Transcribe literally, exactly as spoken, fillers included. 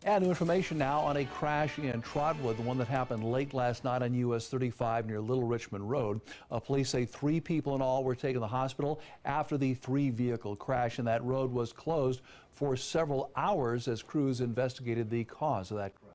And new information now on a crash in Trotwood, the one that happened late last night on U S thirty-five near Little Richmond Road. Uh, police say three people in all were taken to the hospital after the three-vehicle crash, and that road was closed for several hours as crews investigated the cause of that crash.